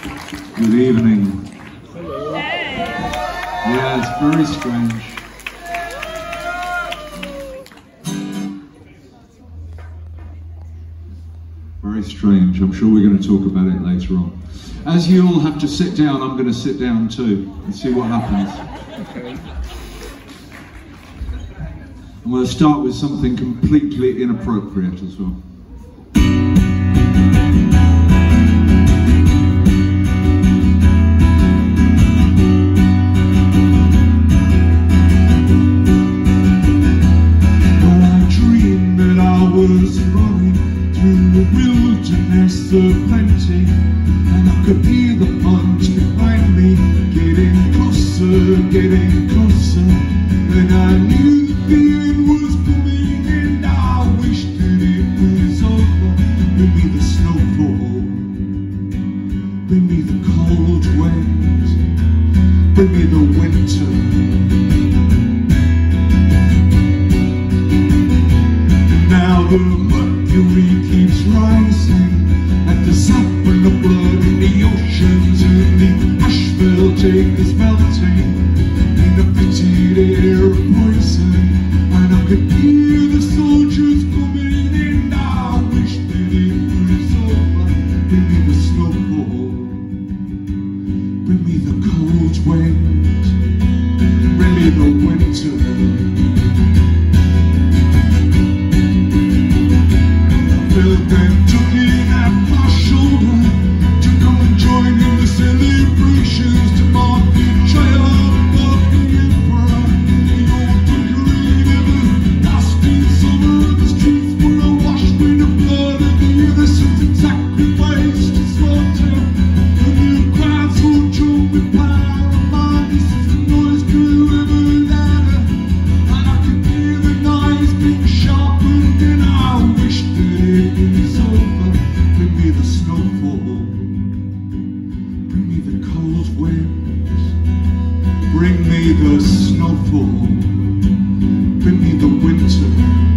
Good evening. Hello. Yeah, it's very strange. Very strange. I'm sure we're going to talk about it later on. As you all have to sit down, I'm going to sit down too and see what happens. Okay. I'm going to start with something completely inappropriate as well. Of plenty, and I could hear the punch behind me getting closer, and I knew the end was coming, and I wished that it was over. Bring me the snowfall, bring me the cold wind, bring me the winter. Now the mercury keeps rising, the sap and the blood in the oceans, and the asphalt is melting in the fetid air of poison, and I could hear the soldiers coming, and I wish that it was over. Bring me the snowfall, bring me the cold wind, bring me the winter. I felt them tugging at my shoulder to come and join in the celebrations to mark the triumph of the emperor. The old conquering everlasting summer. The streets were awash with the blood of the innocent and sacrificed to slaughter. And the crowds will jump with power and madness as the noise grew ever louder. And I could hear the knives being sharpened, and I wished that it was over. Bring me the snowfall, bring me the cold winds, bring me the snowfall, bring me the winter.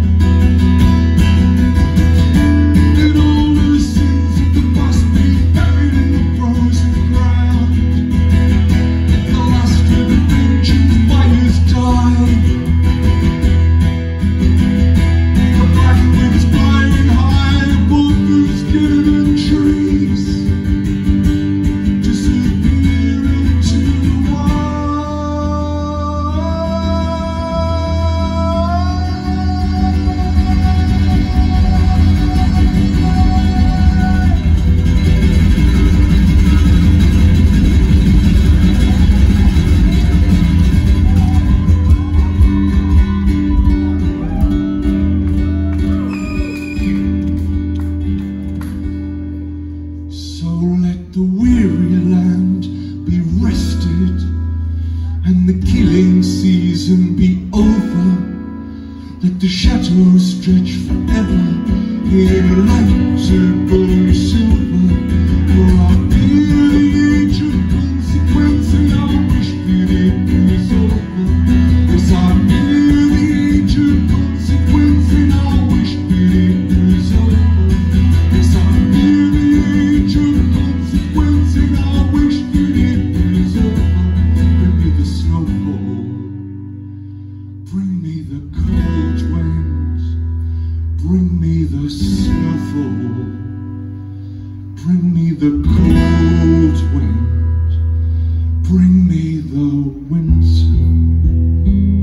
Let all the sins of the past be buried in the frozen ground. Let the last of the vengeance fires die. The black winds flying high above the skeleton trees, disappear into the wild. So let the weary land be rested, and the killing season be over. Let the shadows stretch forever in light to burn silver. For I fear the age of consequence, and I wish that it was over. Yes, I fear the age of consequence, and I wish that it was over. Yes, I fear the age of consequence, and I wish that it was over. Bring me the snowfall, bring me the cold winds, bring me the snowfall, bring me the cold wind, bring me the winter.